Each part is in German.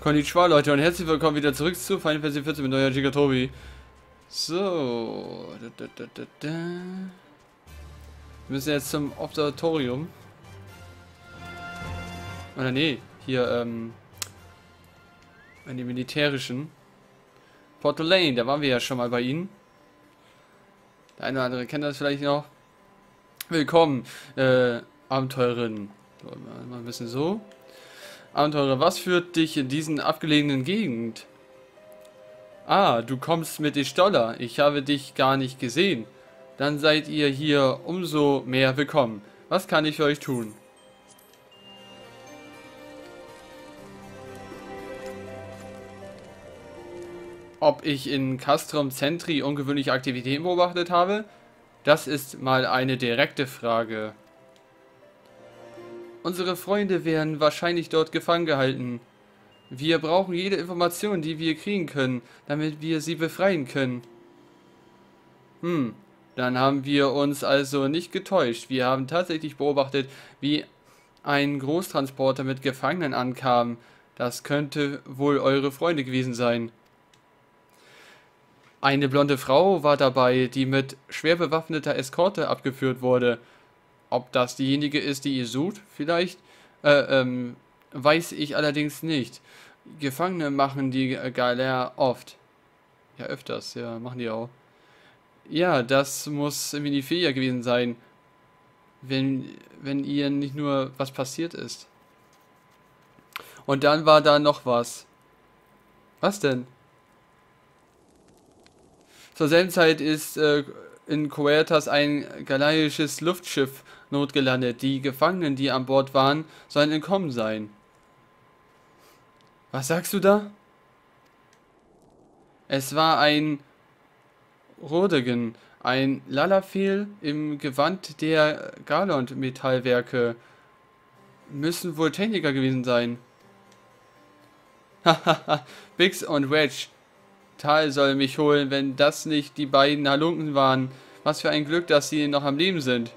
Konnichiwa, Leute, und herzlich willkommen wieder zurück zu Final Fantasy 14 mit neuer Gigatobi. So. Wir müssen jetzt zum Observatorium. Oder nee, hier, in den militärischen. Porto Lane, da waren wir ja schon mal bei ihnen. Der eine oder andere kennt das vielleicht noch. Willkommen, Abenteurerin. So, mal ein bisschen so. Abenteurer, was führt dich in diesen abgelegenen Gegend? Ah, du kommst mit Stoller. Ich habe dich gar nicht gesehen. Dann seid ihr hier umso mehr willkommen. Was kann ich für euch tun? Ob ich in Castrum Centri ungewöhnliche Aktivitäten beobachtet habe? Das ist mal eine direkte Frage. Unsere Freunde werden wahrscheinlich dort gefangen gehalten. Wir brauchen jede Information, die wir kriegen können, damit wir sie befreien können. Dann haben wir uns also nicht getäuscht. Wir haben tatsächlich beobachtet, wie ein Großtransporter mit Gefangenen ankam. Das könnte wohl eure Freunde gewesen sein. Eine blonde Frau war dabei, die mit schwer bewaffneter Eskorte abgeführt wurde. Ob das diejenige ist, die ihr sucht, vielleicht, weiß ich allerdings nicht. Gefangene machen die Galère oft. Ja, öfters, ja, machen die auch. Ja, das muss Minifia gewesen sein, wenn ihr nicht nur was passiert ist. Und dann war da noch was. Was denn? Zur selben Zeit ist in Coertas ein galaisches Luftschiff notgelandet. Die Gefangenen, die an Bord waren, sollen entkommen sein. Was sagst du da? Es war ein Rodegen, ein Lalafel im Gewand der Galont-Metallwerke. Müssen wohl Techniker gewesen sein. Hahaha, Biggs und Wedge. Tal soll mich holen, wenn das nicht die beiden Halunken waren. Was für ein Glück, dass sie noch am Leben sind.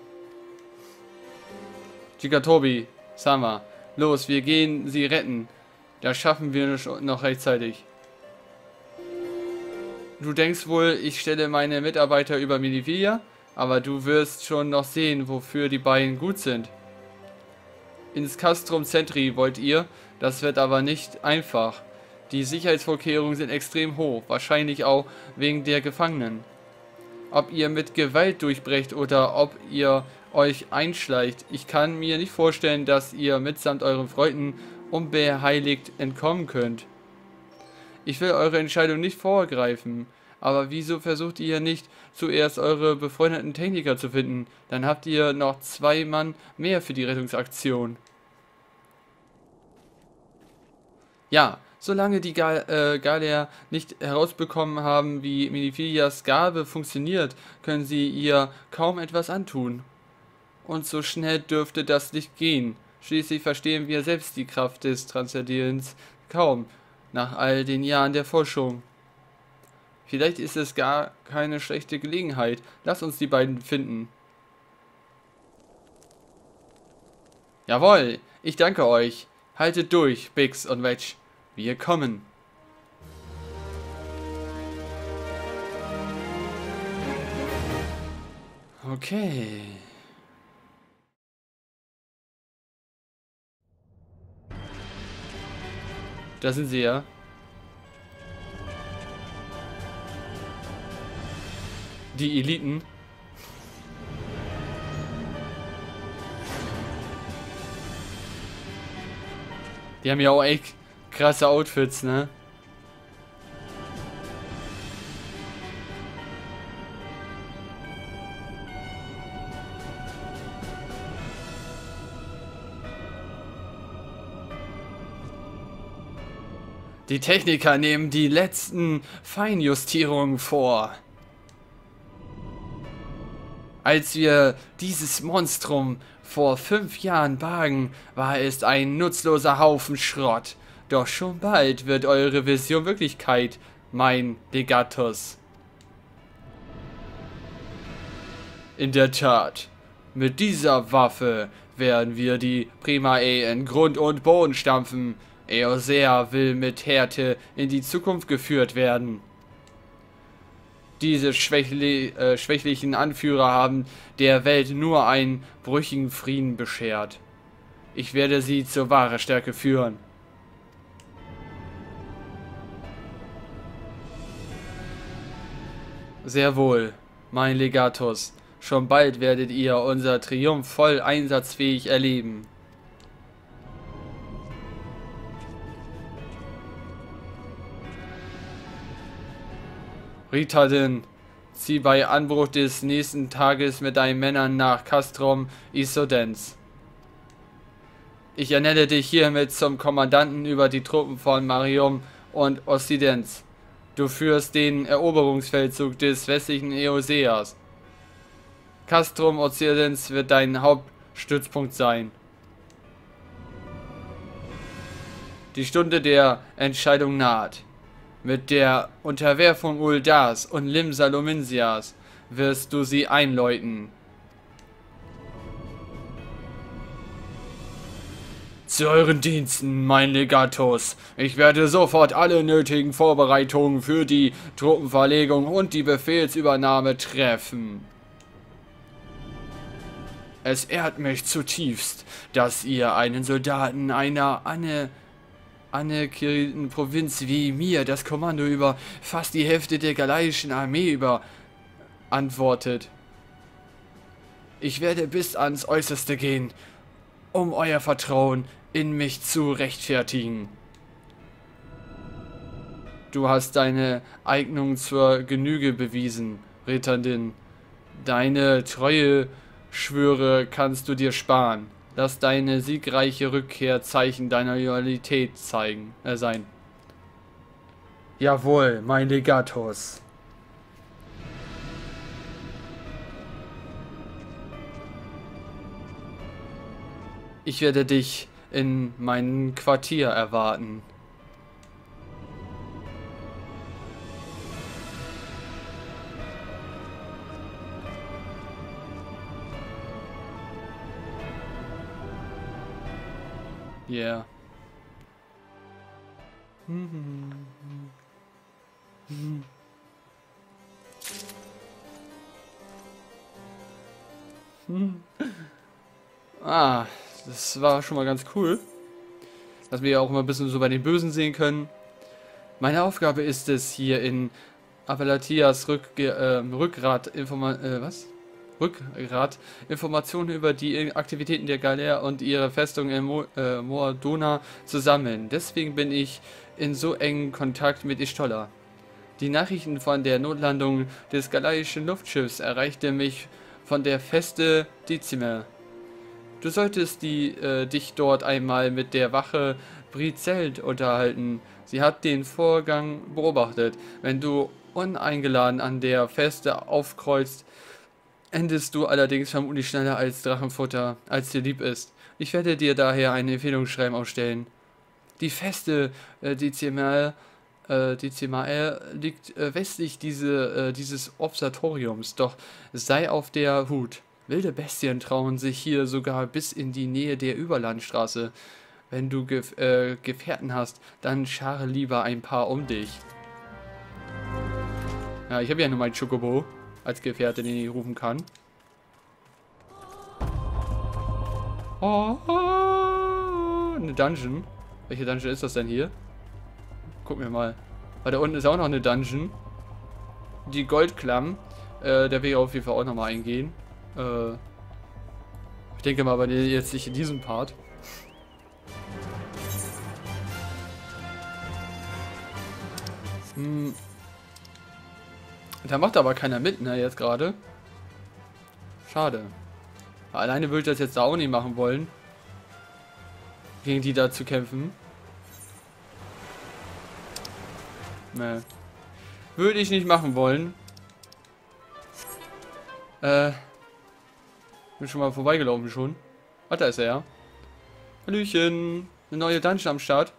Gigatobi, Sama, los, wir gehen sie retten. Das schaffen wir noch rechtzeitig. Du denkst wohl, ich stelle meine Mitarbeiter über Minifia, aber du wirst schon noch sehen, wofür die beiden gut sind. Ins Castrum Centri wollt ihr, das wird aber nicht einfach. Die Sicherheitsvorkehrungen sind extrem hoch, wahrscheinlich auch wegen der Gefangenen. Ob ihr mit Gewalt durchbrecht oder ob ihr euch einschleicht, ich kann mir nicht vorstellen, dass ihr mitsamt euren Freunden unbeheiligt entkommen könnt. Ich will eure Entscheidung nicht vorgreifen, aber wieso versucht ihr nicht zuerst eure befreundeten Techniker zu finden? Dann habt ihr noch 2 Mann mehr für die Rettungsaktion. Ja, solange die Galea nicht herausbekommen haben, wie Minifilias Gabe funktioniert, können sie ihr kaum etwas antun. Und so schnell dürfte das nicht gehen. Schließlich verstehen wir selbst die Kraft des Transzendens kaum, nach all den Jahren der Forschung. Vielleicht ist es gar keine schlechte Gelegenheit. Lass uns die beiden finden. Jawohl, ich danke euch. Haltet durch, Biggs und Wedge. Wir kommen. Okay. Da sind sie ja. Die Eliten. Die haben ja auch echt krasse Outfits, ne? Die Techniker nehmen die letzten Feinjustierungen vor. Als wir dieses Monstrum vor 5 Jahren bargen, war es ein nutzloser Haufen Schrott. Doch schon bald wird eure Vision Wirklichkeit, mein Legatus. In der Tat, mit dieser Waffe werden wir die Primae in Grund und Boden stampfen. Eoser will mit Härte in die Zukunft geführt werden. Diese schwächlichen Anführer haben der Welt nur einen brüchigen Frieden beschert. Ich werde sie zur wahren Stärke führen. Sehr wohl, mein Legatus. Schon bald werdet ihr unser Triumph voll einsatzfähig erleben. Ritardin, zieh bei Anbruch des nächsten Tages mit deinen Männern nach Castrum Isodens. Ich ernenne dich hiermit zum Kommandanten über die Truppen von Marium und Occidens. Du führst den Eroberungsfeldzug des westlichen Eoseas. Castrum Occidens wird dein Hauptstützpunkt sein. Die Stunde der Entscheidung naht. Mit der Unterwerfung Uldars und Lim-Salominsias wirst du sie einläuten. Zu euren Diensten, mein Legatus. Ich werde sofort alle nötigen Vorbereitungen für die Truppenverlegung und die Befehlsübernahme treffen. Es ehrt mich zutiefst, dass ihr einen Soldaten einer anerkannten Provinz wie mir das Kommando über fast die Hälfte der galaischen Armee überantwortet. Ich werde bis ans Äußerste gehen, um euer Vertrauen in mich zu rechtfertigen. Du hast deine Eignung zur Genüge bewiesen, Ritardin. Deine Treueschwüre kannst du dir sparen. Lass deine siegreiche Rückkehr Zeichen deiner Loyalität sein. Jawohl, mein Legatus. Ich werde dich in meinem Quartier erwarten. Yeah. Ah, das war schon mal ganz cool. Dass wir auch mal ein bisschen so bei den Bösen sehen können. Meine Aufgabe ist es, hier in Avalatias Rückgrat Informationen über die Aktivitäten der Galer und ihre Festung in Mordona zu sammeln. Deswegen bin ich in so engem Kontakt mit Ishtola. Die Nachrichten von der Notlandung des galaischen Luftschiffs erreichte mich von der Feste Dizimel. Du solltest dich dort einmal mit der Wache Brizelt unterhalten. Sie hat den Vorgang beobachtet. Wenn du uneingeladen an der Feste aufkreuzt, endest du allerdings vermutlich schneller als Drachenfutter, als dir lieb ist. Ich werde dir daher ein Empfehlungsschreiben ausstellen. Die Feste Dizimel liegt westlich dieses Observatoriums, doch sei auf der Hut. Wilde Bestien trauen sich hier sogar bis in die Nähe der Überlandstraße. Wenn du Gefährten hast, dann schare lieber ein paar um dich. Ja, ich habe ja nur meinen Chocobo als Gefährte, den ich rufen kann. Oh, eine Dungeon. Welche Dungeon ist das denn hier? Gucken wir mal. Weil da unten ist auch noch eine Dungeon. Die Goldklamm. Da will ich auf jeden Fall auch nochmal eingehen. Ich denke mal, aber jetzt nicht in diesem Part. Da macht aber keiner mit, ne, jetzt gerade. Schade. Alleine würde ich das jetzt auch nicht machen wollen. Gegen die da zu kämpfen. Ne. Würde ich nicht machen wollen. Bin schon mal vorbeigelaufen schon. Ach, da ist er ja. Hallöchen. Eine neue Dungeon am Start.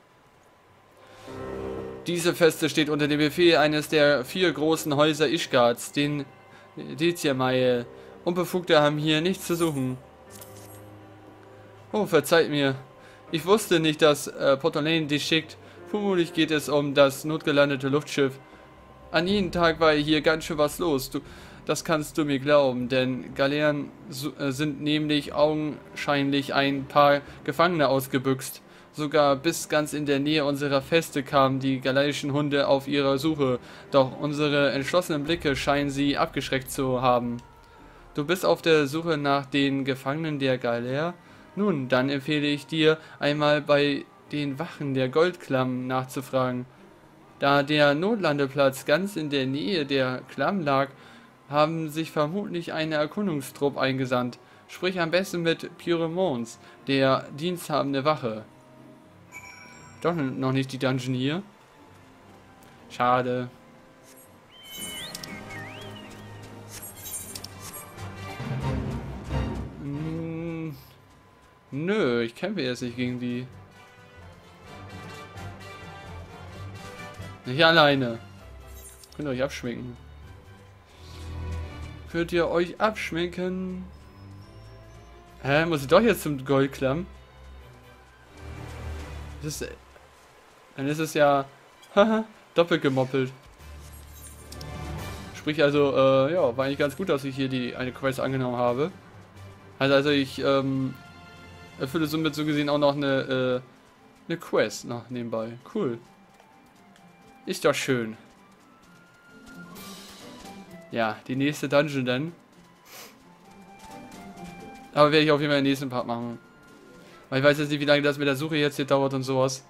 Diese Feste steht unter dem Befehl eines der 4 großen Häuser Ishgards, den Dezirmael. Unbefugte haben hier nichts zu suchen. Oh, verzeiht mir. Ich wusste nicht, dass Portolane dich schickt. Vermutlich geht es um das notgelandete Luftschiff. An jedem Tag war hier ganz schön was los. Das kannst du mir glauben, denn Galeeren sind nämlich augenscheinlich ein paar Gefangene ausgebüxt. Sogar bis ganz in der Nähe unserer Feste kamen die galeischen Hunde auf ihrer Suche, doch unsere entschlossenen Blicke scheinen sie abgeschreckt zu haben. Du bist auf der Suche nach den Gefangenen der Galeere? Nun, dann empfehle ich dir, einmal bei den Wachen der Goldklamm nachzufragen. Da der Notlandeplatz ganz in der Nähe der Klamm lag, haben sich vermutlich eine Erkundungstrupp eingesandt. Sprich am besten mit Pyromons, der diensthabende Wache. Doch noch nicht die Dungeon hier. Schade. Nö, ich kämpfe jetzt nicht gegen die. Nicht alleine. Könnt ihr euch abschminken. Könnt ihr euch abschminken? Hä, muss ich doch jetzt zum Goldklamm? Dann ist es ja doppelt gemoppelt. Sprich also, ja, war eigentlich ganz gut, dass ich hier die eine Quest angenommen habe. Also ich erfülle somit so gesehen auch noch eine Quest noch nebenbei. Cool. Ist doch schön. Ja, die nächste Dungeon dann. Aber werde ich auf jeden Fall im nächsten Part machen. Weil ich weiß jetzt nicht, wie lange das mit der Suche jetzt hier dauert und sowas.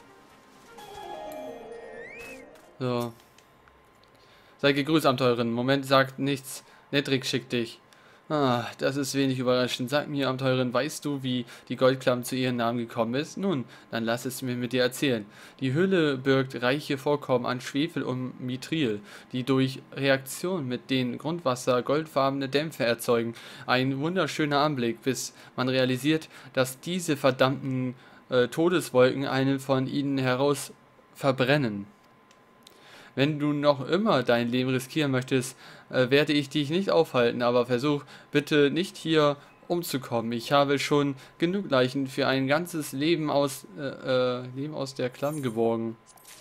So. Sei gegrüßt, Abenteurerin. Moment sagt nichts. Nedrick schickt dich. Ah, das ist wenig überraschend. Sag mir, Abenteurerin, weißt du, wie die Goldklamm zu ihrem Namen gekommen ist? Nun, dann lass es mir mit dir erzählen. Die Hülle birgt reiche Vorkommen an Schwefel und Mithril, die durch Reaktion mit dem Grundwasser goldfarbene Dämpfe erzeugen. Ein wunderschöner Anblick, bis man realisiert, dass diese verdammten Todeswolken einen von ihnen heraus verbrennen. Wenn du noch immer dein Leben riskieren möchtest, werde ich dich nicht aufhalten, aber versuch bitte nicht hier umzukommen. Ich habe schon genug Leichen für ein ganzes Leben aus der Klamm geborgen.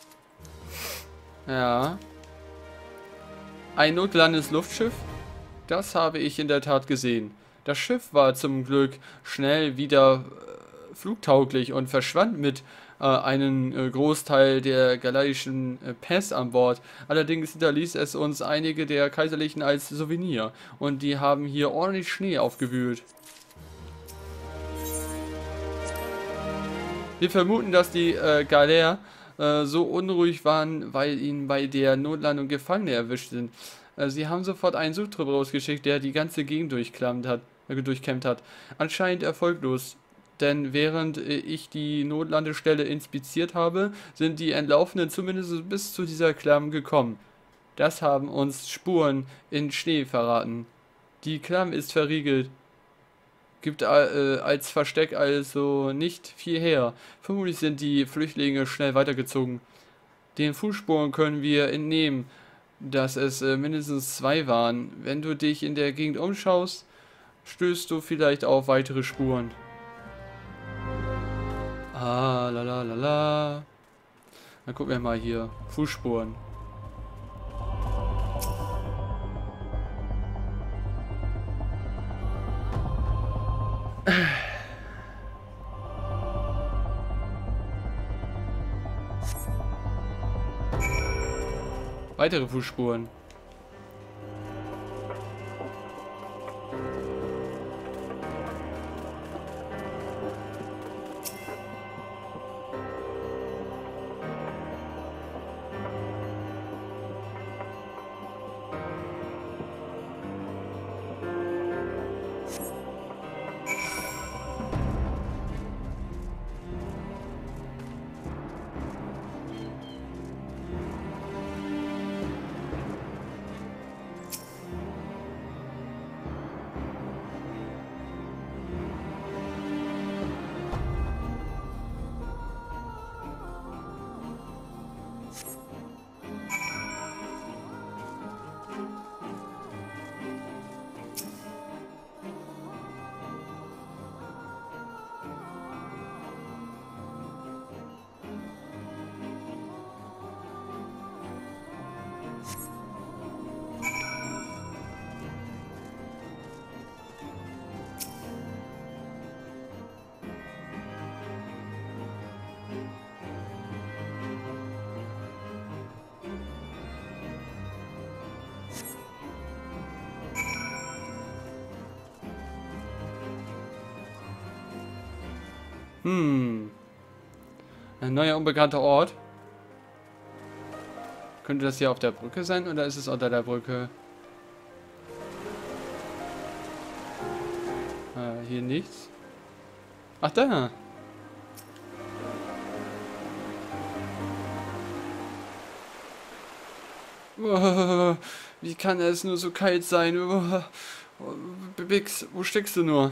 Ja. Ein notgelandetes Luftschiff? Das habe ich in der Tat gesehen. Das Schiff war zum Glück schnell wieder flugtauglich und verschwand mit einen Großteil der galeischen Pest an Bord. Allerdings hinterließ es uns einige der Kaiserlichen als Souvenir und die haben hier ordentlich Schnee aufgewühlt. Wir vermuten, dass die Galeere so unruhig waren, weil ihnen bei der Notlandung Gefangene erwischt sind. Sie haben sofort einen Suchtrupp rausgeschickt, der die ganze Gegend durchkämmt hat. Anscheinend erfolglos. Denn während ich die Notlandestelle inspiziert habe, sind die Entlaufenden zumindest bis zu dieser Klamm gekommen. Das haben uns Spuren in Schnee verraten. Die Klamm ist verriegelt. Gibt als Versteck also nicht viel her. Vermutlich sind die Flüchtlinge schnell weitergezogen. Den Fußspuren können wir entnehmen, dass es mindestens 2 waren. Wenn du dich in der Gegend umschaust, stößt du vielleicht auf weitere Spuren. Ah, la la la la. Dann gucken wir mal hier. Fußspuren. Weitere Fußspuren. Ein neuer unbekannter Ort. Könnte das hier auf der Brücke sein oder ist es unter der Brücke? Hier nichts. Ach, da. Oh, wie kann es nur so kalt sein? Oh, Bix, wo steckst du nur?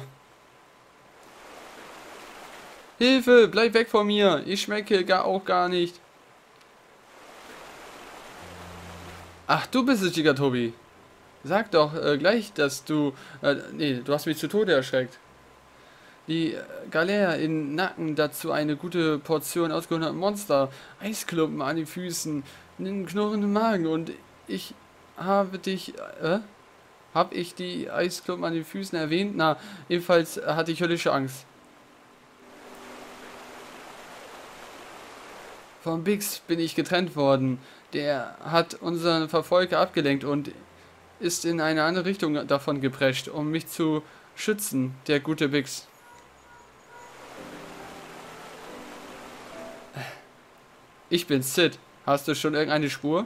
Hilfe, bleib weg von mir. Ich schmecke auch gar nicht. Ach, du bist es, Gigatobi. Sag doch gleich, dass du... nee, du hast mich zu Tode erschreckt. Die Galère in Nacken, dazu eine gute Portion ausgehungerten Monster, Eisklumpen an den Füßen, einen knurrenden Magen und ich habe dich... Hab ich die Eisklumpen an den Füßen erwähnt? Na, jedenfalls hatte ich höllische Angst. Von Bix bin ich getrennt worden. Der hat unseren Verfolger abgelenkt und ist in eine andere Richtung davon geprescht, um mich zu schützen, der gute Bix. Ich bin Sid. Hast du schon irgendeine Spur?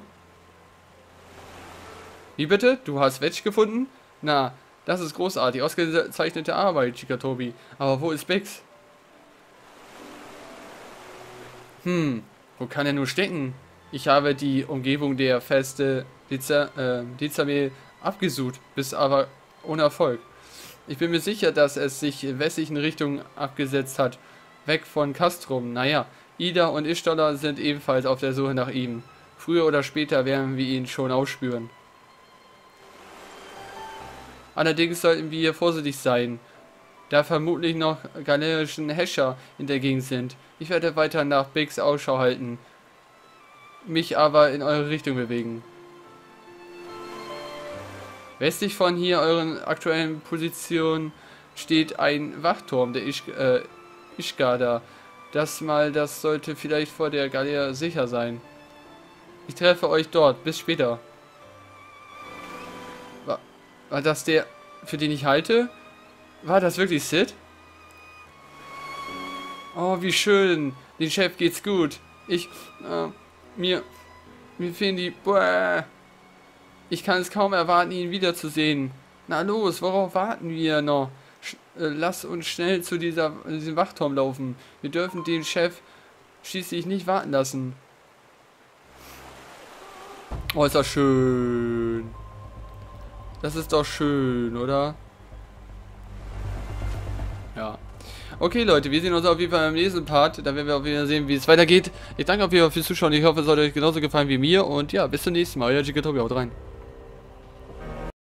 Wie bitte? Du hast Wedge gefunden? Na, das ist großartig. Ausgezeichnete Arbeit, Gigatobi. Aber wo ist Bix? Wo kann er nur stecken? Ich habe die Umgebung der Feste Dezamel abgesucht, bis aber ohne Erfolg. Ich bin mir sicher, dass es sich in westlichen Richtungen abgesetzt hat. Weg von Castrum. Naja, Ida und Ishtola sind ebenfalls auf der Suche nach ihm. Früher oder später werden wir ihn schon ausspüren. Allerdings sollten wir vorsichtig sein, da vermutlich noch galerischen Häscher in der Gegend sind. Ich werde weiter nach Bix Ausschau halten, mich aber in eure Richtung bewegen. Westlich von hier, euren aktuellen Position, steht ein Wachturm der Ishgada. Das sollte vielleicht vor der Galère sicher sein. Ich treffe euch dort. Bis später. War das der, für den ich halte? War das wirklich Sid? Oh, wie schön. Den Chef geht's gut. Mir fehlen die... Boah. Ich kann es kaum erwarten, ihn wiederzusehen. Na los, worauf warten wir noch? Lass uns schnell zu diesem Wachturm laufen. Wir dürfen den Chef schließlich nicht warten lassen. Oh, ist das schön. Das ist doch schön, oder? Ja. Okay, Leute, wir sehen uns auf jeden Fall im nächsten Part. Da werden wir auch wieder sehen, wie es weitergeht. Ich danke auf jeden Fall fürs Zuschauen. Ich hoffe, es hat euch genauso gefallen wie mir. Und ja, bis zum nächsten Mal. Euer Gigatobi, haut rein.